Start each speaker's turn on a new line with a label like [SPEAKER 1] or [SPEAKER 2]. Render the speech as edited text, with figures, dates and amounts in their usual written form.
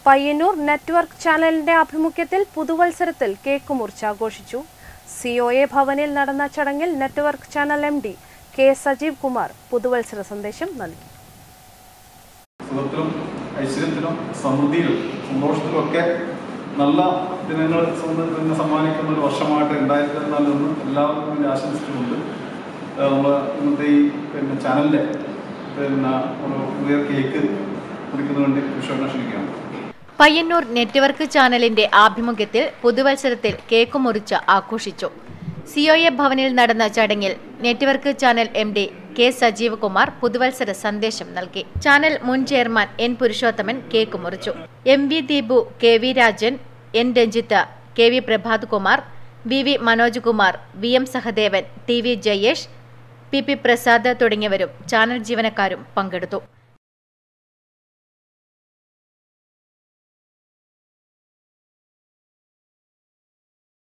[SPEAKER 1] Payyanur network ചാനലിന്റെ ആഭിമുഖ്യത്തിൽ പുതുവത്സരത്തിൽ cake മുറിച്ച് ആഘോഷിച്ചു. COA ഭവനിൽ നടന്ന ചടങ്ങിൽ network channel MD K Sajeev Kumar പുതുവത്സര സന്ദേശം നൽകി.
[SPEAKER 2] ഐശ്വര്യത്തിലും സമൃദ്ധിയിലും സന്തോഷത്തിലുമൊക്കെ നല്ല ദിനങ്ങൾ സമ്മാനിക്കുന്ന ഒരു വർഷമായിട്ട് 2024 എല്ലാവർക്കും വേണ്ടി ആശംസിച്ചുകൊണ്ട് നമ്മൾ ഇന്നത്തെ ഈ ചാനലിൻ്റെ ഒരു കേക്ക് കുറിക്കുന്നതിന് വേണ്ടി വിഷയം ക്ഷണിക്കുകയാണ്.
[SPEAKER 3] പയ്യന്നൂർ നെറ്റ്വർക്ക് ചാനലിന്റെ ആഭിമുഖ്യത്തിൽ പുതുവത്സരത്തിൽ കേക്ക് മുറിച്ച് ആഘോഷിച്ചു. COA ഭവനിൽ നടന്ന ചടങ്ങിൽ network channel MD K Sajeev Kumar പുതുവത്സര സന്ദേശം നൽകി. ചാനൽ മുൻ ചെയർമാൻ N പുരുഷോത്തമൻ കേക്ക് മുറിച്ചു. MV Deepu, KV Rajan, N Ranjith, KV Prabhath Kumar, VV Manoj Kumar, VM Sahadevan, TV Jayesh, PP Prasad തുടങ്ങിയവരും ചാനൽ ജീവനക്കാരും പങ്കെടുത്തു.